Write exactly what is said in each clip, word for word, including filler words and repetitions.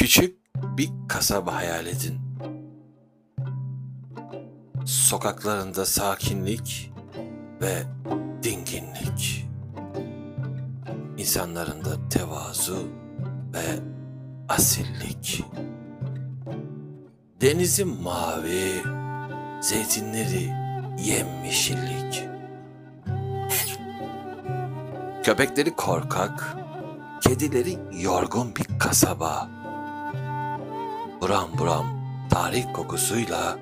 Küçük bir kasaba hayal edin. Sokaklarında sakinlik ve dinginlik. İnsanlarında tevazu ve asillik. Denizi mavi, zeytinleri yemyeşillik. Köpekleri korkak, kedileri yorgun bir kasaba. Buram buram tarih kokusuyla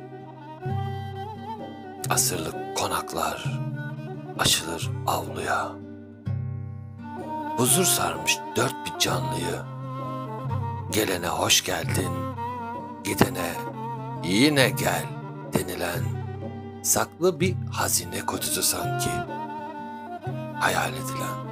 asırlık konaklar açılır avluya. Huzur sarmış dört bir canlıyı. Gelene hoş geldin, gidene yine gel denilen saklı bir hazine kutusu sanki. Hayal edilen.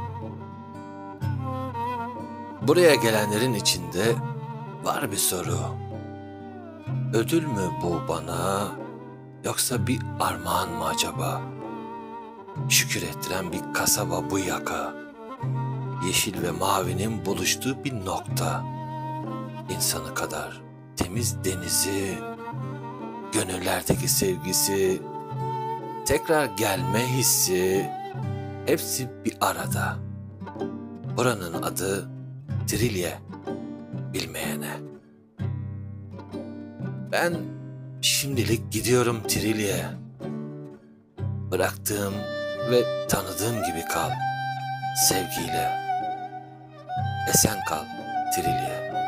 Buraya gelenlerin içinde var bir soru. Ödül mü bu bana, yoksa bir armağan mı acaba? Şükür ettiren bir kasaba bu yaka. Yeşil ve mavinin buluştuğu bir nokta. İnsanı kadar temiz denizi, gönüllerdeki sevgisi, tekrar gelme hissi, hepsi bir arada. Buranın adı Trilye, bilmeyene. Ben şimdilik gidiyorum Trilye. Bıraktığım ve tanıdığım gibi kal, sevgiyle. Esen kal Trilye.